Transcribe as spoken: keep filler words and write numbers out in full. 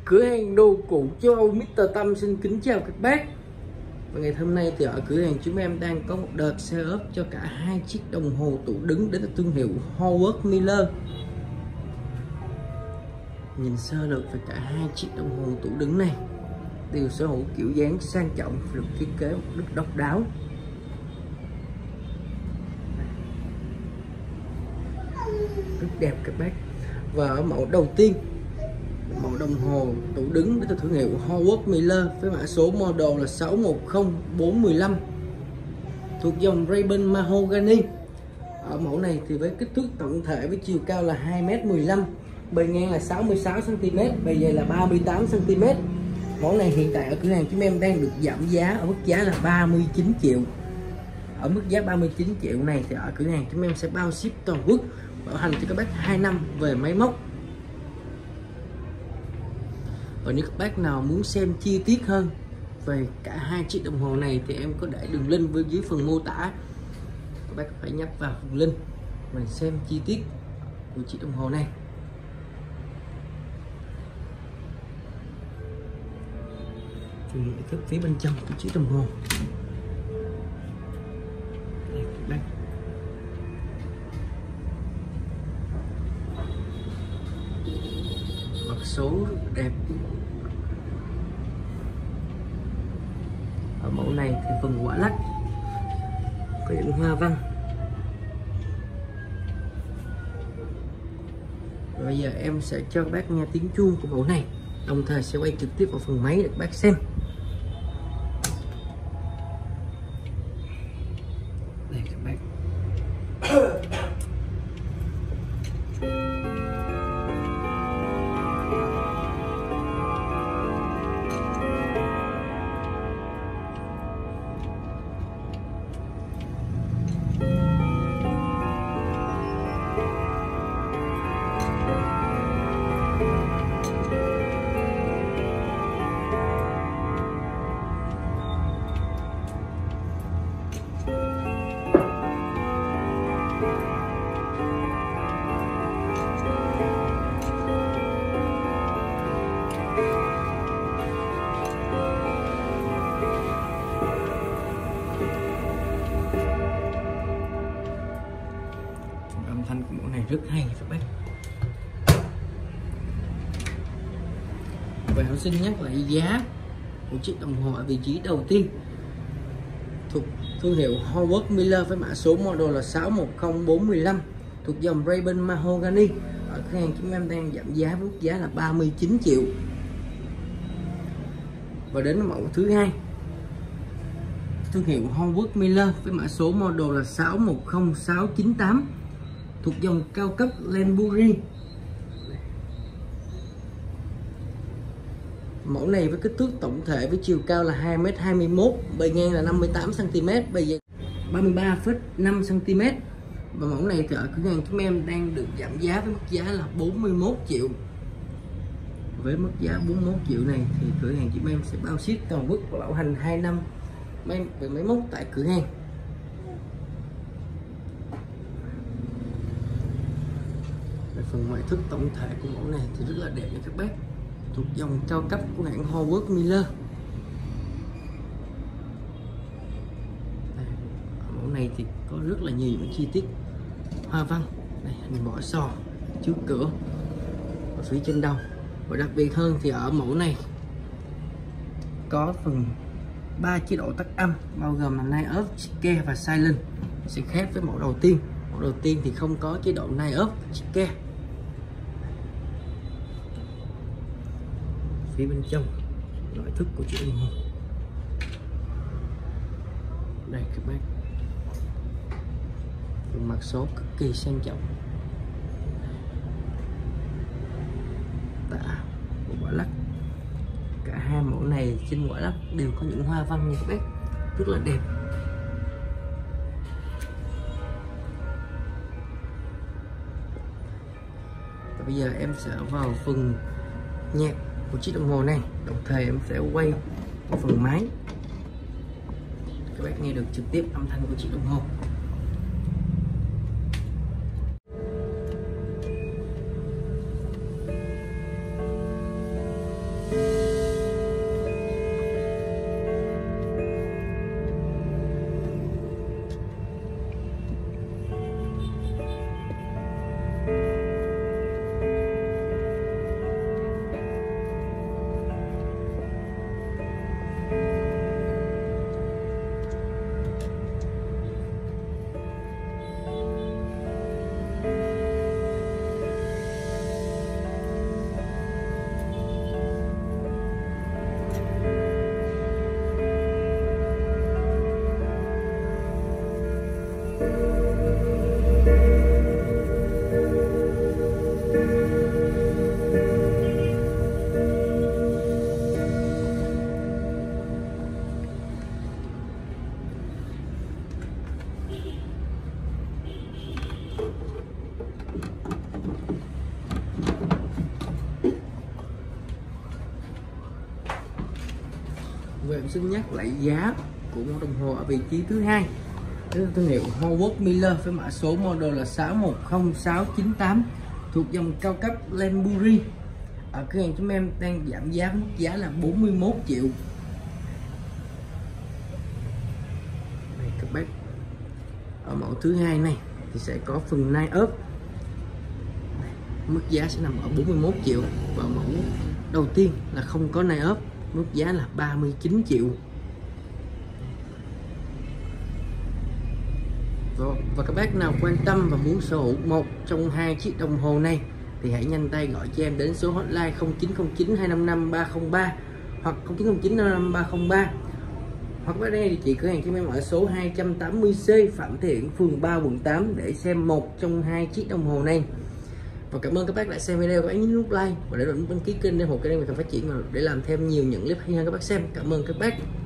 Cửa hàng đồ cụ châu Âu mít tơ Tâm xin kính chào các bác. Và ngày hôm nay thì ở cửa hàng chúng em đang có một đợt xe ốp cho cả hai chiếc đồng hồ tủ đứng đến từ thương hiệu Howard Miller. Nhìn sơ lược về cả hai chiếc đồng hồ tủ đứng này đều sở hữu kiểu dáng sang trọng, được thiết kế rất độc đáo. Rất đẹp các bác. Và ở mẫu đầu tiên, mẫu đồng hồ tủ đứng đến từ thương hiệu Howard Miller với mã số model là sáu một không bốn một lăm thuộc dòng Ray-Ban Mahogany. Ở mẫu này thì với kích thước tổng thể với chiều cao là hai mét mười lăm, bề ngang là sáu mươi sáu xăng ti mét, bề dày là ba mươi tám xăng ti mét. Mẫu này hiện tại ở cửa hàng chúng em đang được giảm giá ở mức giá là ba mươi chín triệu. Ở mức giá ba mươi chín triệu này thì ở cửa hàng chúng em sẽ bao ship toàn quốc, bảo hành cho các bác hai năm về máy móc. Và nếu các bác nào muốn xem chi tiết hơn về cả hai chiếc đồng hồ này thì em có để đường link bên dưới phần mô tả. Các bác phải nhấp vào phần link và xem chi tiết của chiếc đồng hồ này. Thì nội thất phía bên trong của chiếc đồng hồ. Đây các bác. Mặt số đẹp. Ở mẫu này thì phần quả lắc có những hoa văn. Và bây giờ em sẽ cho các bác nghe tiếng chuông của mẫu này, đồng thời sẽ quay trực tiếp vào phần máy để các bác xem. Đây các bác. Âm thanh của mẫu này rất hay các bác. Và em xin nhắc lại giá của chiếc đồng hồ ở vị trí đầu tiên, thuộc thương hiệu Howard Miller với mã số model là sáu một không bốn một lăm thuộc dòng Ray-Ban Mahogany. Ở cửa hàng chúng em đang giảm giá với mức giá là ba mươi chín triệu. Và đến mẫu thứ hai, thương hiệu Howard Miller với mã số model là sáu một không sáu chín tám thuộc dòng cao cấp Lenbury. Mẫu này với kích thước tổng thể với chiều cao là hai mét hai mươi mốt, bề ngang là năm mươi tám xăng ti mét, bề dày ba mươi ba phẩy năm xăng ti mét. Và mẫu này thì ở cửa hàng chúng em đang được giảm giá với mức giá là bốn mươi mốt triệu. Với mức giá bốn mươi mốt triệu này thì cửa hàng chúng em sẽ bao ship toàn quốc và bảo hành hai năm máy về máy móc tại cửa hàng. Phần ngoại thất tổng thể của mẫu này thì rất là đẹp nha các bác, thuộc dòng cao cấp của hãng Howard Miller. Ở mẫu này thì có rất là nhiều những chi tiết hoa văn. Đây, hình vỏ sò trước cửa ở phía trên đầu. Và đặc biệt hơn thì ở mẫu này có phần ba chế độ tắt âm, bao gồm là night off, care và silent. Sẽ khác với mẫu đầu tiên. Mẫu đầu tiên thì không có chế độ night off, care. Phía bên trong nội thất của chiếc đồng hồ. Đây các bác. Phần mặt số cực kỳ sang trọng. Tạ của quả lắc. Cả hai mẫu này trên quả lắc đều có những hoa văn nha các bác, rất là đẹp. Và bây giờ em sẽ vào phần nhạc của chiếc đồng hồ này, đồng thời em sẽ quay vào phần máy, các bác nghe được trực tiếp âm thanh của chiếc đồng hồ. Và em xin nhắc lại giá của mẫu đồng hồ ở vị trí thứ hai. Đây là thương hiệu Howard Miller với mã số model là sáu một không sáu chín tám, thuộc dòng cao cấp Lembury. Ở cửa hàng chúng em đang giảm giá mức giá là bốn mươi mốt triệu. Đây các bác, ở mẫu thứ hai này thì sẽ có phần nai ốp, mức giá sẽ nằm ở bốn mươi mốt triệu. Và mẫu đầu tiên là không có nai ốp, mức giá là ba mươi chín triệu. Và các bác nào quan tâm và muốn sở hữu một trong hai chiếc đồng hồ này thì hãy nhanh tay gọi cho em đến số hotline không chín không chín hai năm năm ba không ba hoặc không chín không chín năm năm ba không ba, hoặc ở đây địa chỉ cửa hàng cho em ở số hai trăm tám mươi C Phạm Thị Hiển, phường ba, quận tám để xem một trong hai chiếc đồng hồ này. Và cảm ơn các bác đã xem video, hãy nhấn nút like và để đăng ký kênh để ủng hộ kênh mình phát triển và để làm thêm nhiều những clip hay hơn các bác xem. Cảm ơn các bác.